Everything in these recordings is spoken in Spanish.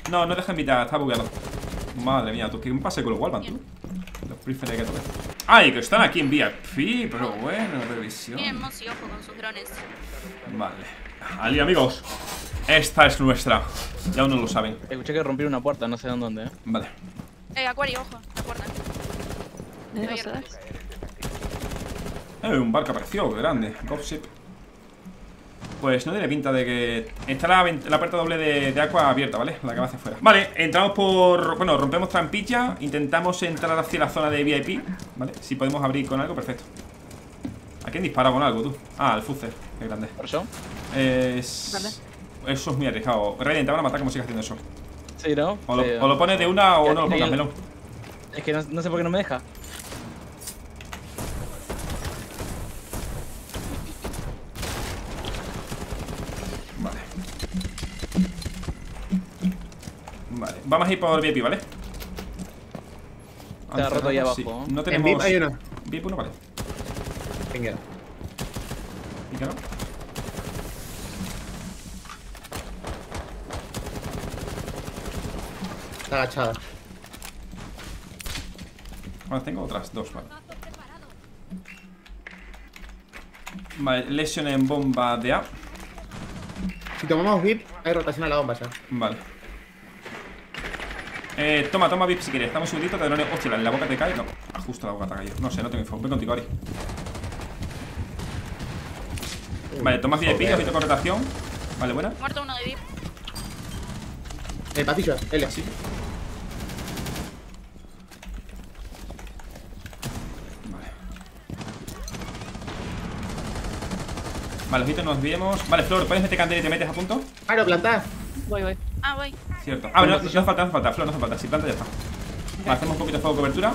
No, no deja invitar, está bugueado. Madre mía, tú, ¿qué me pasa con los Wallman, tú? Los preferés que toque. ¡Ay, que están aquí en VIP! Pero bueno, revisión. Miren, Mosi, ojo con sus drones. Vale. Ali, amigos. Esta es nuestra. Ya aún no lo saben. Escuché que rompieron una puerta, no sé en dónde, Vale. Acuario, ojo, la puerta. No sé. Un barco apareció, grande. Gopship. Pues no tiene pinta de que... Está la puerta doble de Aqua abierta, ¿vale? La que va hacia afuera. Vale, entramos por... Bueno, rompemos trampilla. Intentamos entrar hacia la zona de VIP, ¿vale? Si podemos abrir con algo, perfecto. ¿A quién dispara con algo, tú? Ah, al Fuzer, qué grande. ¿Por eso? Vale. Eso es muy arriesgado. Radiant, te van a matar como sigas haciendo eso. Sí, ¿no? O lo pones de una o Ya, no lo pongas, ya. melón. Es que no sé por qué no me deja. Vale. Vale, vamos a ir por VIP, ¿vale? Está roto ahí abajo, Sí. ¿no? No En tenemos... VIP hay uno. VIP 1, vale. Venga. ¿Y qué no? Está agachada. Ahora tengo otras dos, vale. Vale, lesion en bomba de A. Si tomamos VIP, hay rotación a la bomba ya. Vale. Toma VIP si quieres. Estamos un segundito, te drone. Hostia, la boca te cae. No, justo la boca te ha caído. No sé, no tengo info. Voy contigo, Ari. Vale, tomas VIP, ojito con rotación. Vale, buena. Muerto uno de VIP. Pasillo, L. Así. Vale. Vale, ojito, nos vemos. Vale, Flor, ¿puedes meter candela y te metes a punto? Claro, plantá. Voy. Ah, voy. Cierto. Ah, no hace falta, no hace falta. Flor, no hace falta. Si planta ya está. Vale, hacemos un poquito de fuego de cobertura.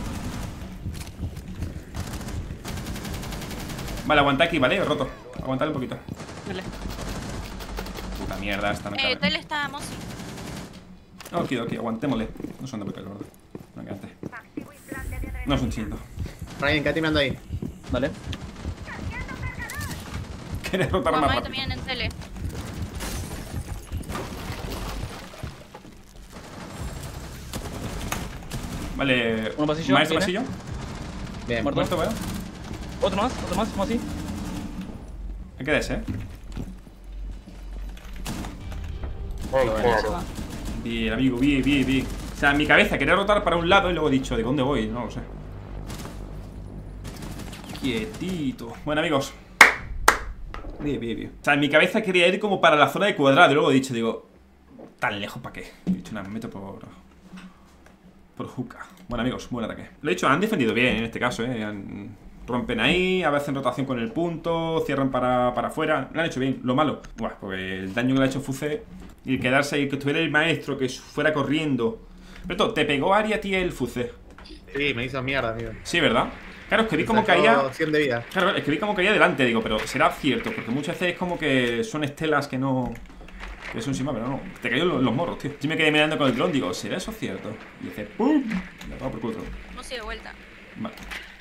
Vale, aguanta aquí, ¿vale? Roto. Aguantad un poquito. Vale. Puta mierda, esta me cabe. Tel está Mosi. Ok, aguantémosle. No son de bloqueo, la verdad. No, quédate. No es un chinto. Ryan, quédate mirando ahí. Vale. ¿Quieres rotar más Mamá rápido? también en tele. Vale. Un pasillo, Maestro viene. pasillo. Bien. Muerto. Muerto, veo. Otro más, ¿cómo así? Hay que des, Bien, amigo, bien. O sea, en mi cabeza quería rotar para un lado y luego he dicho, ¿de dónde voy? No lo sé. Quietito. Bueno, amigos. Bien. O sea, en mi cabeza quería ir como para la zona de cuadrado y luego he dicho, digo, ¿tan lejos para qué? He dicho, nada, me meto por hookah. Bueno, amigos, buen ataque. Lo he dicho, han defendido bien en este caso, rompen ahí, a veces en rotación con el punto, cierran para afuera. Lo han hecho bien. Lo malo, buah, porque el daño que le ha hecho Fuze y quedarse ahí, que estuviera el maestro, que fuera corriendo. Pero te pegó Ari a ti el Fuze. Sí, me hizo mierda, amigo. Sí, ¿verdad? Claro, es que vi como Sacó caía. 100 de vida. Claro, es que vi como caía delante, digo, pero será cierto, porque muchas veces es como que son estelas que no. Que son encima, pero no. Te cayó los morros, tío. Yo me quedé mirando con el dron, digo, ¿será eso cierto? Y dice, ¡pum! Le pago por culo. Mosi de vuelta. Vale.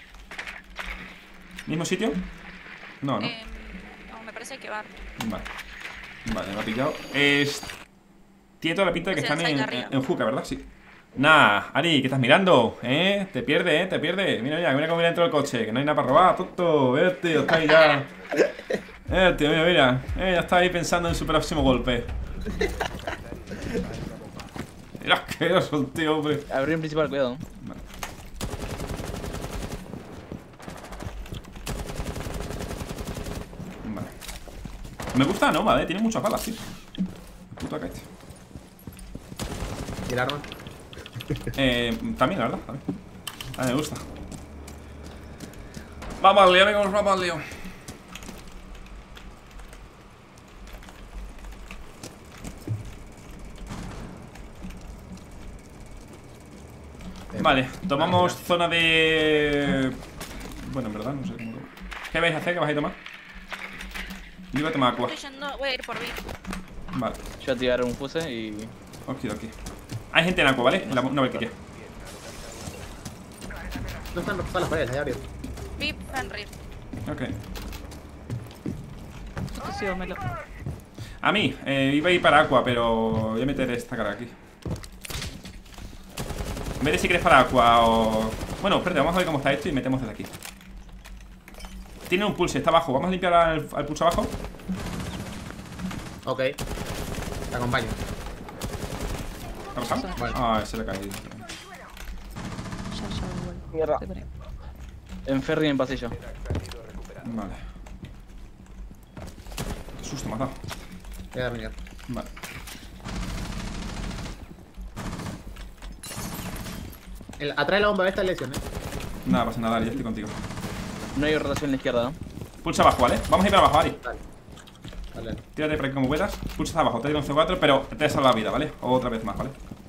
¿Mismo sitio? No, ¿no? No, me parece que va. Vale, me ha pillado. Tiene toda la pinta de que O sea, están salta arriba. en hookah, ¿verdad? Sí. Nah, Ari, ¿qué estás mirando? Te pierde, te pierde. Mira, cómo viene dentro del coche, que no hay nada para robar, tonto. Vete, está ahí ya. Mira. Ya está ahí pensando en su próximo golpe. Mira, asqueroso el tío, hombre. Abrir en principal, cuidado. Vale. Me gusta Nomad, tiene muchas balas, tío. Puta kite. ¿Y el arma? También, la verdad. A mí me gusta. Vamos al lío, amigos, vamos al lío. Vale, tomamos zona de... Bueno, en verdad, no sé cómo... ¿Qué vais a hacer? ¿Qué vais a tomar? Yo voy a tomar agua. Voy a ir por VIP. Vale, Yo voy a tirar un fuse y... ok. Hay gente en agua, ¿vale? Una valquiria. No están rotas las paredes, ahí arriba. VIP, Fenrir. Ok. Sí, Melo. A mí, iba a ir para Aqua, pero voy a meter esta cara aquí. En vez de si quieres para Aqua o... Bueno, espérate, vamos a ver cómo está esto y metemos desde aquí. Tiene un pulse, está abajo. Vamos a limpiar al pulso abajo. Ok. Te acompaño. ¿Qué ha pasado? Vale. Ah, se le ha caído. Ya vuelvo. Mierda. Estoy por ahí. En ferry en pasillo. Vale. Qué susto me ha dado. Voy a terminar. Vale. Atrás de la bomba esta lesión, Nada, pasa nada, Ari, ya estoy contigo. No hay rotación en la izquierda, ¿no? Pulsa abajo, ¿vale? Vamos a ir para abajo, Ari. Vale. Tírate por aquí como puedas. Pulsa hasta abajo, te doy 11-4, pero te salva la vida, ¿vale? Otra vez más, ¿vale?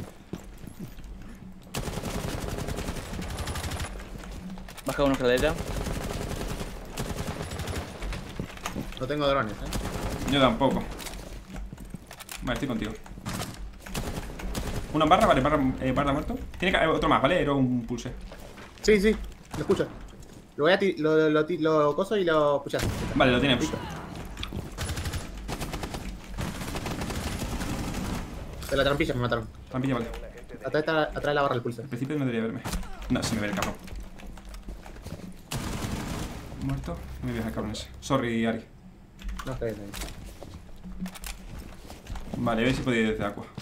Baja una escaladera. No tengo drones, Yo tampoco. Vale, estoy contigo. Una en barra, vale, barra muerto. Tiene que otro más, ¿vale? Era un pulse. Sí, sí, lo escucho. Lo voy a lo coso y lo puchas. Vale, lo tenemos. De la trampilla me mataron. Trampilla, vale. Atrás de la barra del pulso. Al principio no debería verme. No, sí me ve el cabrón. Muerto. No me voy a dejar cabrón ese. Sorry, Ari. No, está bien, está bien. Vale, a ver si podía ir desde Aqua.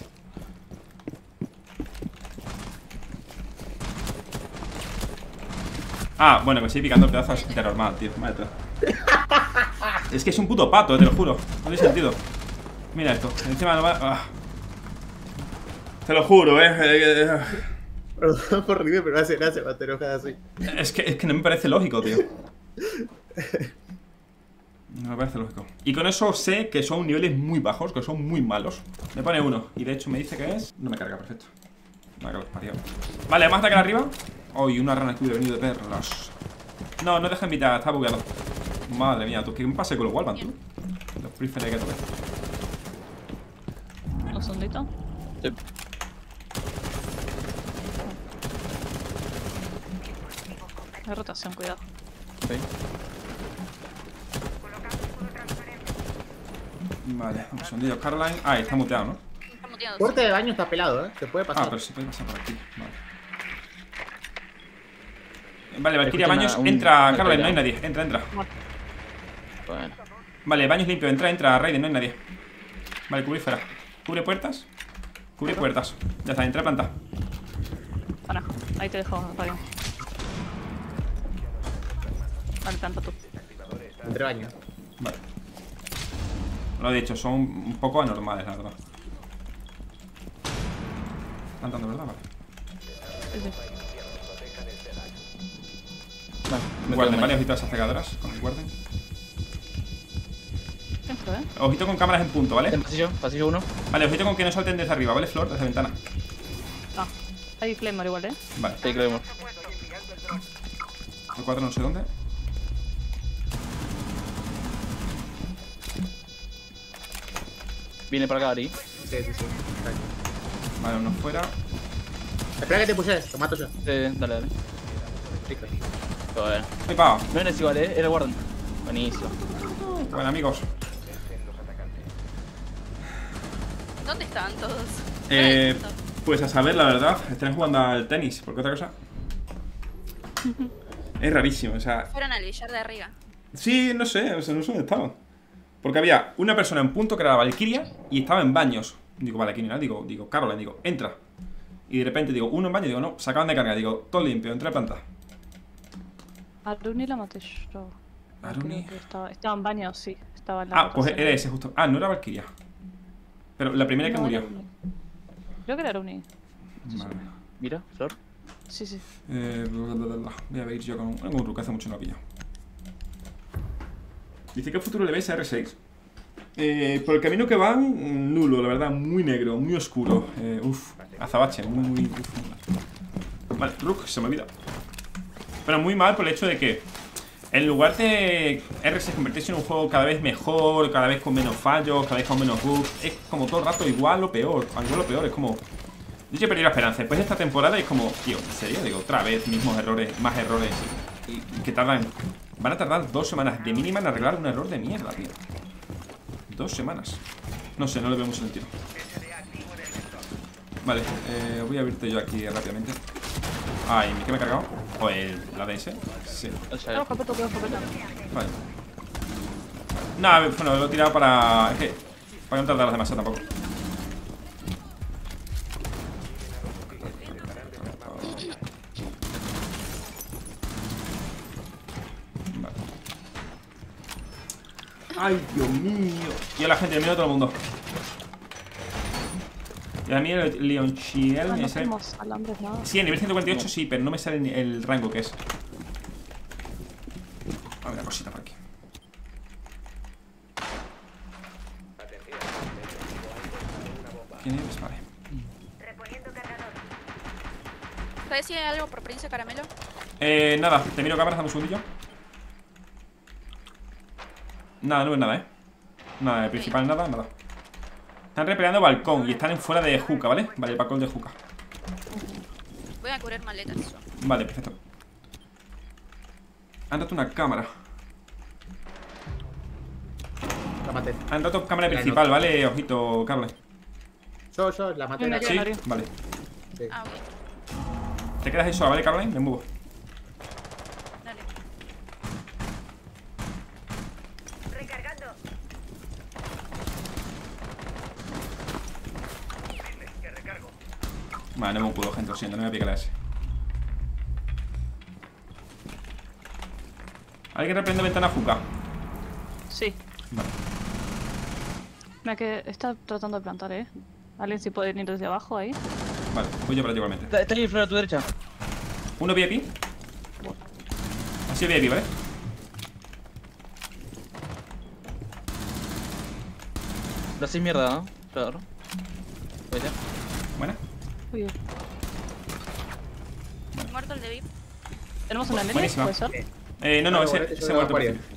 Ah, bueno, me estoy picando pedazos de normal, tío. Vale, tío. Es que es un puto pato, te lo juro. No tiene sentido. Mira esto. Encima no va. Te lo juro, Perdón por reírme, pero hace gracia cuando te enojas así. Es que no me parece lógico, tío. No me parece lógico. Y con eso sé que son niveles muy bajos, que son muy malos. Me pone 1. Y de hecho me dice que es... No me carga, perfecto. No me carga, parido. Vale, vamos a atacar arriba. Uy, una rana que hubiera venido de perros. No, no deja invitar, está bugueado. Madre mía, ¿tú qué me pasa con los Wallman, tú? Los príferes que toque. ¿Un segundito? Sí. Hay rotación, cuidado. Sí. Vale, un segundillo. Caroline. Ah, está muteado, ¿no? Está muteado. Puerta de baño está pelado, Se puede pasar. Ah, pero se puede pasar por aquí. Vale, Valkyria, Escucha baños. una Entra, Caroline, no hay pelea. nadie. Entra. Bueno. Vale, baños limpio. Entra, Raiden, no hay nadie. Vale, cubre fuera. Cubre puertas. Cubre puertas. Ya está, entra planta. Para, ahí te dejo, Rayo. Vale, planta tú. Entre baño. Vale. Lo he dicho, son un poco anormales, la verdad. Plantando, ¿verdad? Vale. Sí, sí. Vale, me Guarden, quedo vale, mal. ojito a las cegadoras. Con el guarden. Dentro, Ojito con cámaras en punto, ¿vale? En pasillo 1. Vale, ojito con que no salten desde arriba, ¿vale? Flor, desde ventana. Ah, hay Claymore igual, Vale. Sí, creo. El 4 no sé dónde. Viene para acá, Ari. Sí, sí, sí. Vale, uno fuera. Espera que te pushes, lo mato yo. Dale, dale. Listo. Joder. ¡Ay, pa! No eres igual, era el Warden. Buenísimo. Bueno, amigos. ¿Dónde están todos? Pues a saber, la verdad. Están jugando al tenis, porque otra cosa. Es rarísimo, o sea. Fueron al billar de arriba. Sí, no sé, no sé dónde estaban. Porque había una persona en punto que era la Valkyria y estaba en baños. Digo, Valkyria, ¿no? Digo, Caroline, digo, entra. Y de repente digo, uno en baño, digo, no, se acaban de cargar, digo, todo limpio, entra a planta. Aruni la maté yo. Aruni. Creo que estaba en baño, sí. Estaba en la Ah, pues rotación. era ese justo. Ah, no era Valkyria. Pero la primera que No, murió. era Aruni. Creo que era Aruni. Vale. Mira, Flor. Sí, sí. Voy a ver yo con un Rook, hace mucho no pillo. Dice que futuro le ves a R6. Por el camino que van, nulo, la verdad, muy negro, muy oscuro. Azabache, muy. Vale, Rook, se me olvida. Pero muy mal por el hecho de que en lugar de R6 convertirse en un juego cada vez mejor, cada vez con menos fallos, cada vez con menos bugs, es como todo el rato igual o peor. Igual o peor, es como. Yo ya he perdido la esperanza. Después de esta temporada es como, tío, ¿en serio? Digo, otra vez, mismos errores, más errores. Y que tardan. Van a tardar 2 semanas de mínima en arreglar un error de mierda, tío. 2 semanas. No sé, no le veo mucho sentido. Vale, voy a abrirte yo aquí rápidamente. Ay, ¿qué me he cargado? ¿O la DS? Sí. El Cuidado, escopeta, cuidado, escopeta. Vale. Nada, bueno, lo he tirado para... Es que... Para no tardarlas demasiado tampoco. Vale. Ay, Dios mío. Y a la gente, mira a todo el mundo. Y a mí el Leonchiel No me sale... tenemos alambres, nada. Sí, en nivel 148 sí, pero no me sale ni el rango que es. A ver, una cosita por aquí. ¿Quién es? Vale. ¿Sabes si hay algo por Prince Caramelo? Nada, te miro cámaras, dame un segundillo. Nada, no ves nada, Nada, de principal, nada, nada. Están repeleando balcón y están en fuera de Juca, ¿vale? Vale, el balcón de Juca. Voy a cubrir maletas. Vale, perfecto. Han roto una cámara. La maté. Han roto cámara principal, ¿vale? Ojito, Carlos. Yo, la maté. Me La... Sí, Mario. vale. Sí. Ah, ok. Te quedas ahí sola, ¿vale, Carlos? Me muevo. Dale. Vale, no me puedo, gente, lo siento, no me voy a picar a ese. Alguien reprende ventana Juca. Sí. Vale. Mira que está tratando de plantar, Alguien si puede ir desde abajo ahí. Vale, voy yo para ti igualmente. Está ahí, Flor, a tu derecha. Uno VIP. Así VIP, ¿vale? Lo haces mierda, ¿no? Flor. Pues ya. Buena. Uy, Muerto el de VIP. ¿tenemos una enemigo? Buenísima. ¿Puede ser? No, Vale, ese, vale, ese yo muerto. voy a perfecto.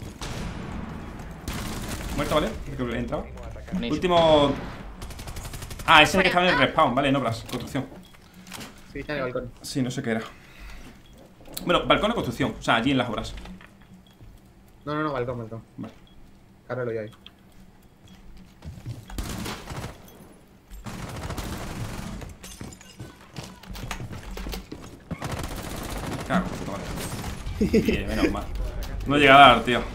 Muerto, ¿vale? Creo que he entrado. Buenísimo. Último. Ah, ese es el que estaba en el respawn, vale, en obras, construcción. Sí, está en el balcón. Sí, no sé qué era. Bueno, balcón o construcción, o sea, allí en las obras. No, balcón. Vale. Ahora lo voy ahí. Cago, puto madre. Bien, menos mal. No llega a dar, tío.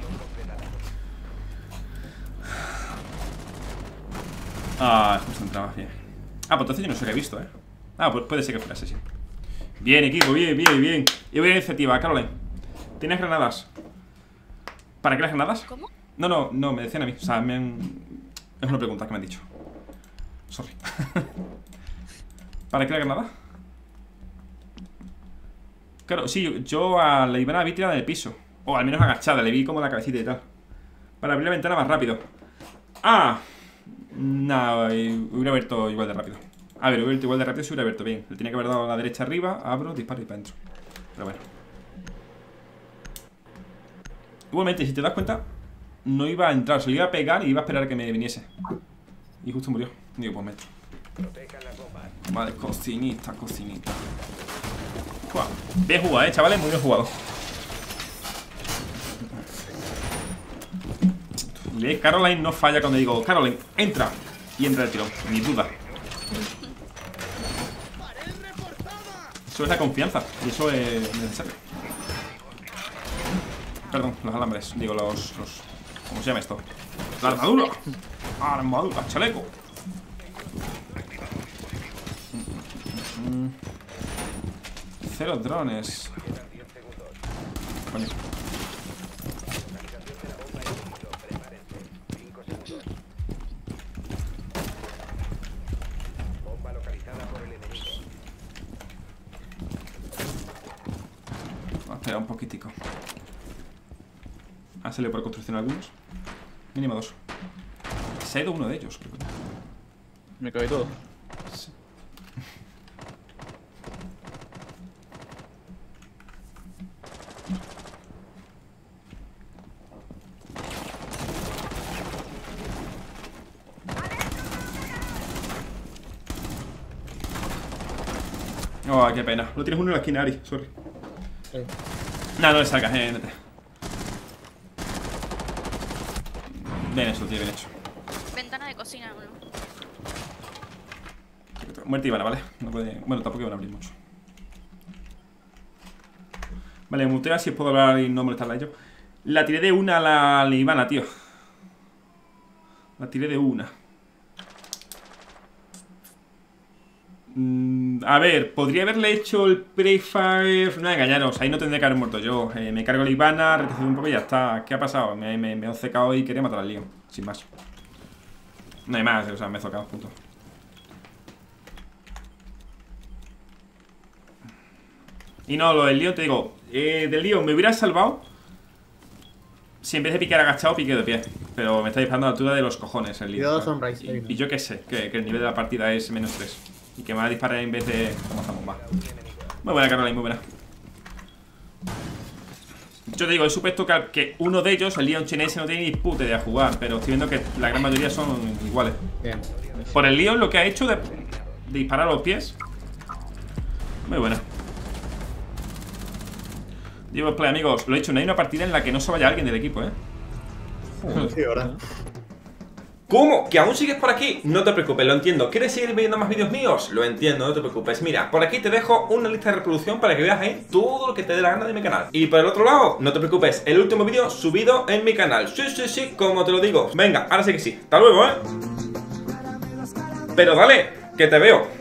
Ah, justo entraba, bien. Ah, pues entonces yo no sé qué he visto, Ah, pues puede ser que fuera ese, sí. Bien, equipo, bien. Y voy a iniciativa, Caroline. ¿Tienes granadas? ¿Para qué las granadas? ¿Cómo? No, me decían a mí. O sea, es una pregunta que me han dicho. Sorry. ¿Para qué la granada? Claro, sí, yo a la Ivana la vi tirada en el piso. O al menos agachada, le vi como la cabecita y tal. Para abrir la ventana más rápido. ¡Ah! Nada, hubiera abierto igual de rápido. A ver, hubiera abierto igual de rápido si hubiera abierto bien. Le tenía que haber dado a la derecha arriba, abro, disparo y para adentro. Pero bueno. Igualmente, si te das cuenta, no iba a entrar, se le iba a pegar y iba a esperar a que me viniese. Y justo murió. Digo, pues me entro. Vale, cocinita. Buah, bien jugado, chavales, muy bien jugado. ¿Veis? Caroline no falla cuando digo Caroline, entra. Y entra el tirón, ni duda. Eso es la confianza. Y eso es necesario. Perdón, los alambres. Digo, los ¿cómo se llama esto? La armadura. Armadura, chaleco. Cero drones. Coño. Vamos a esperar un poquitico. Ha salido por construcción algunos. Mínimo 2. Se ha ido uno de ellos, creo. Me cabe todo. Sí. Oh, qué pena. Lo tienes uno en la esquina, Ari. Sorry. Sí. Nah, no le salgas, vete. Bien hecho, tío, bien hecho. Ventana de cocina uno. Muerte Ivana, ¿vale? No puede... Bueno, tampoco iban a abrir mucho. Vale, mutea si puedo hablar y no molestarla a ellos. La tiré de una a la Ivana, tío. La tiré de una. A ver, podría haberle hecho el prefire. No engañaros, ahí no tendría que haber muerto yo. Me cargo la Ivana, retrocedo un poco y ya está. ¿Qué ha pasado? Me he obcecado y quería matar al Leon. Sin más. No hay más, o sea, me he zocado, punto. Y no, lo del Leon, te digo, del Leon me hubiera salvado si en vez de piquear agachado, piqueo de pie. Pero me está disparando a la altura de los cojones el Leon. Cuidado, Sunrise. Y yo qué sé, que el nivel de la partida es menos 3. Y que me va a disparar en vez de... ¿Cómo estamos? Va. Muy buena, Caroline, muy buena. Yo te digo, he supuesto que uno de ellos, el Leon chinese, no tiene ni puta idea de jugar. Pero estoy viendo que la gran mayoría son iguales. Bien. Por el Leon lo que ha hecho de disparar a los pies. Muy buena. Llevo play, amigos. Lo he hecho, no hay una partida en la que no se vaya alguien del equipo, Sí, ¿verdad? ¿Cómo? ¿Que aún sigues por aquí? No te preocupes, lo entiendo. ¿Quieres seguir viendo más vídeos míos? Lo entiendo, no te preocupes. Mira, por aquí te dejo una lista de reproducción para que veas ahí todo lo que te dé la gana de mi canal. Y por el otro lado, no te preocupes, el último vídeo subido en mi canal. Sí, sí, sí, como te lo digo. Venga, ahora sí que sí. Hasta luego, Pero dale, que te veo.